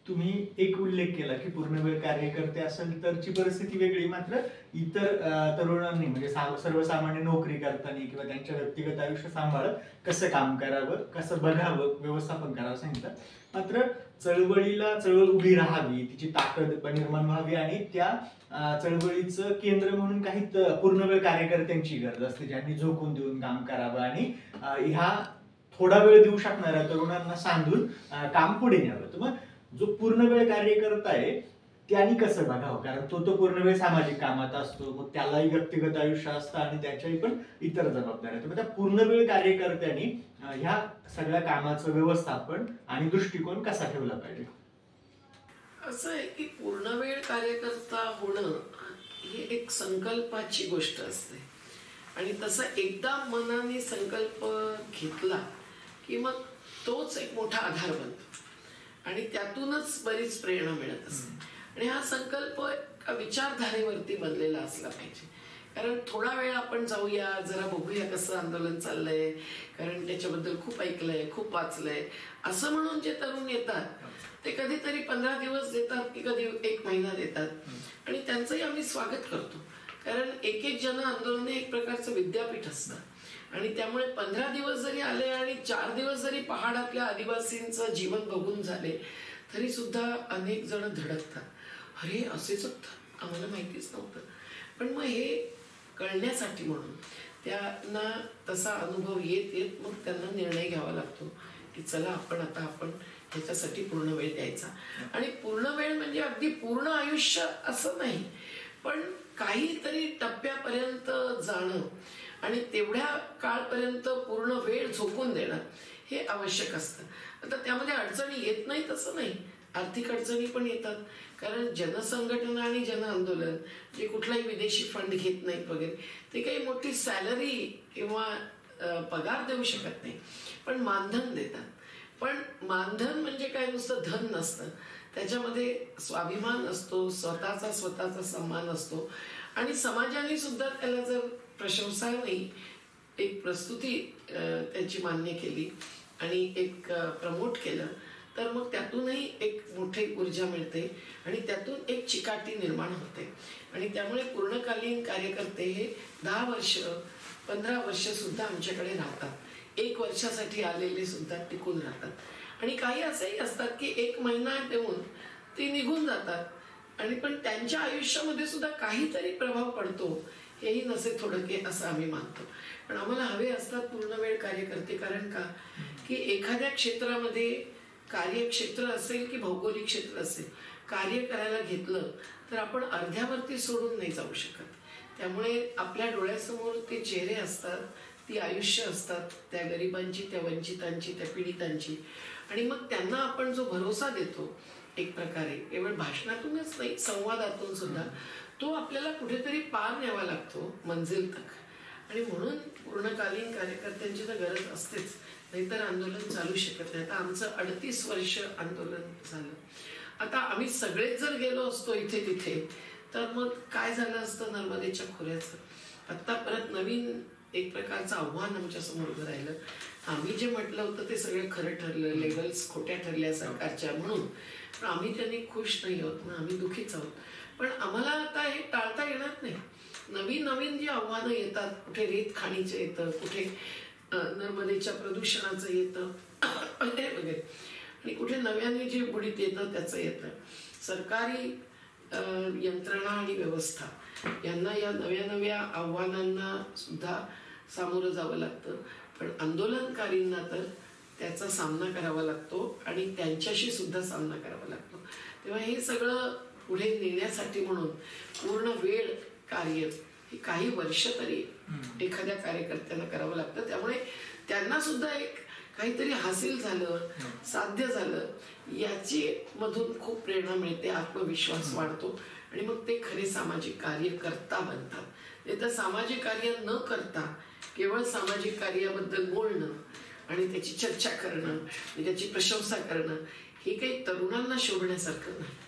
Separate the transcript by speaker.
Speaker 1: तुम्ही एक उल्लेख केला की पूर्णवेळ कार्यकर्ते असेल तरची परिस्थिती वेगळी, मात्र इतर तरुणांनी म्हणजे सर्वसामान्य नोकरी करताना किंवा त्यांच्या व्यक्तिगत आयुष्य सांभाळत कसं काम करावं, कसं बघावं, व्यवस्थापन करावं सांगितलं. मात्र चळवळ उभी राहावी, तिची ताकद निर्माण व्हावी आणि त्या चळवळीचं केंद्र म्हणून काही पूर्णवेळ कार्यकर्त्यांची गरज असते, ज्यांनी झोकून देऊन काम करावं आणि ह्या थोडा वेळ देऊ शकणाऱ्या तरुणांना सांधून काम पुढे न्यावं. तर मग जो पूर्णवेळ कार्यकर्ता आहे त्यांनी कसं बघावं, कारण तो पूर्णवेळ सामाजिक कामात असतो, मग त्यालाही व्यक्तिगत आयुष्य असतं आणि त्याच्याही पण इतर जबाबदाऱ्या. तर त्या पूर्णवेळ कार्यकर्त्यांनी ह्या सगळ्या कामाचं व्यवस्थापन आणि दृष्टिकोन कसा ठेवला पाहिजे?
Speaker 2: असं आहे की पूर्णवेळ कार्यकर्ता होणं ही एक संकल्पाची गोष्ट असते आणि तसा एकदा मनाने संकल्प घेतला की मग तोच एक मोठा आधार बनतो आणि त्यातूनच बरीच प्रेरणा मिळत असते. आणि हा संकल्प एका विचारधारेवरती बनलेला असला पाहिजे. कारण थोडा वेळ आपण जाऊया, जरा बघूया कसं आंदोलन चाललंय, कारण त्याच्याबद्दल खूप ऐकलंय, खूप वाचलंय, असं म्हणून जे तरुण येतात ते कधीतरी 15 दिवस देतात की कधी 1 महिना देतात आणि त्यांचंही आम्ही स्वागत करतो. कारण एक जन आंदोलन एक प्रकारचं विद्यापीठ असतं आणि त्यामुळे 15 दिवस जरी आले आणि 4 दिवस जरी पहाडातल्या आदिवासींचं जीवन बघून झाले तरी सुद्धा अनेक जण धडकतात, अरे असेच होतं, आम्हाला माहितीच नव्हतं. पण मग हे कळण्यासाठी म्हणून त्यांना तसा अनुभव येत येत मग त्यांना निर्णय घ्यावा लागतो की चला आपण ह्याच्यासाठी पूर्ण वेळ द्यायचा. आणि पूर्ण वेळ म्हणजे अगदी पूर्ण आयुष्य असं नाही, पण काहीतरी टप्प्यापर्यंत जाणं आणि तेवढ्या काळपर्यंत पूर्ण वेळ झोकून देणं हे आवश्यक असतं. आता त्यामध्ये अडचणी येत नाही तसं नाही, आर्थिक अडचणी पण येतात. कारण जनसंघटना आणि जन आंदोलन जे कुठलाही विदेशी फंड घेत नाहीत वगैरे, ते काही मोठी सॅलरी किंवा पगार देऊ शकत नाही, पण मानधन देतात. पण मानधन म्हणजे काय नुसतं धन नसतं, त्याच्यामध्ये स्वाभिमान असतो, स्वतःचा सन्मान असतो आणि समाजाने सुद्धा त्याला जर प्रशंसा नाही, एक प्रस्तुती त्याची मान्य केली आणि एक प्रमोट केलं तर मग त्यातूनही एक मोठी ऊर्जा मिळते आणि त्यातून एक चिकाटी निर्माण होते. आणि त्यामुळे पूर्णकालीन कार्यकर्ते हे 10 वर्ष 15 वर्ष सुद्धा आमच्याकडे राहतात. 1 वर्षासाठी आलेले सुद्धा टिकून राहतात आणि काही असेही असतात की 1 महिना देऊन ते निघून जातात आणि पण त्यांच्या आयुष्यामध्ये सुद्धा काहीतरी प्रभाव पडतो, हेही नसे थोडके असं आम्ही मानतो. पण आम्हाला हवे असतात पूर्णवेळ कार्यकर्ते. कारण का की एखाद्या क्षेत्रामध्ये कार्यक्षेत्र असेल की भौगोलिक क्षेत्र असेल, कार्य करायला घेतलं तर आपण अर्ध्यावरती सोडून नाही जाऊ शकत. त्यामुळे आपल्या डोळ्यासमोर ते चेहरे असतात, ती आयुष्य असतात, त्या गरिबांची, त्या वंचितांची, त्या पीडितांची. आणि मग त्यांना आपण जो भरोसा देतो एक प्रकारे, केवळ भाषणातूनच नाही संवादातून सुद्धा, तो आपल्याला कुठेतरी पार न्यावा लागतो मंजिल तक. आणि म्हणून पूर्णकालीन कार्यकर्त्यांची तर गरज असतेच, नाहीतर आंदोलन चालू शकत नाही. आता आमचं 38 वर्ष आंदोलन झालं. आता आम्ही सगळेच जर गेलो असतो इथे तिथे तर मग काय झालं असतं नर्मदेच्या खोऱ्याचं. आत्ता परत नवीन एक प्रकारचं आव्हान आमच्या समोर उभं राहिलं. आम्ही जे म्हटलं होतं ते सगळं खरं ठरलं, लेवल्स खोट्या ठरल्या सरकारच्या म्हणून, पण आम्ही त्यांनी खुश नाही आहोत ना, आम्ही दुःखीच आहोत. पण आम्हाला आता हे टाळता येणार नाही. नवीन नवीन जी आव्हानं येतात, कुठे रेत खाणीचं येतं, कुठे नर्मदेच्या प्रदूषणाचं येतं वगैरे, आणि कुठे नव्याने जे बुडीत येतं त्याचं येतं. सरकारी यंत्रणा आणि व्यवस्था यांना या नव्या नव्या आव्हानांना सुद्धा सामोरं जावं लागतं. पण आंदोलनकारींना तर त्याचा सामना करावा लागतो आणि त्यांच्याशी सुद्धा सामना करावा लागतो. तेव्हा हे सगळं पुढे नेण्यासाठी म्हणून पूर्ण वेळ कार्य हे काही वर्ष तरी एखाद्या कार्यकर्त्यांना करावं लागतं. त्यामुळे त्यांना सुद्धा एक काहीतरी हासिल झालं, साध्य झालं, याची मधून खूप प्रेरणा मिळते, आत्मविश्वास वाढतो आणि मग ते खरे सामाजिक कार्यकर्ता बनतात. नाही तर सामाजिक कार्य न करता केवळ सामाजिक कार्याबद्दल बोलणं आणि त्याची चर्चा करणं, त्याची प्रशंसा करणं हे काही तरुणांना शोभण्यासारखं नाही.